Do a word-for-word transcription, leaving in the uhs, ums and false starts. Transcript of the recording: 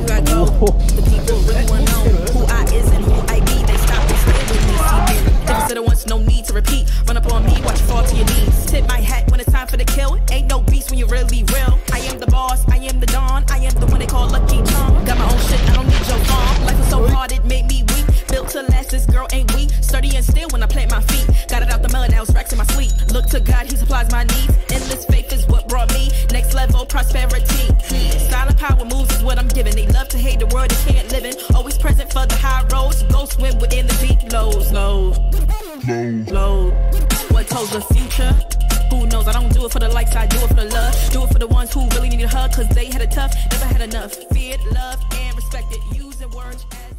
broke, I go. The people really wanna know who I is and who I be. They stop and stay with me, see me. If said it once, no need to repeat. Run up on me, watch you fall to your knees. Tip my hat when it's time for the kill. Ain't no beast when you're really real. I am the boss, I am the dawn. I am the one they call Lucky Charm. Got my own shit, I don't need your farm. Life was so hard, it made me weak. Built to last, this girl ain't weak. Sturdy and still when I plant my feet. Got it out the mud, now it's racks in my sleep. Look to God, he supplies my needs. Endless faith is what brought me next level prosperity. Silent power moves is what I'm giving. They love to hate the world they can't live in. Always present for the high roads. Go swim within the deep lows. Lows. Low. What told the future? Who knows? I don't do it for the likes, I do it for the love. Do it for the ones who really need a hug, cause they had it tough, never had enough. Feared, loved, and respected. Using words as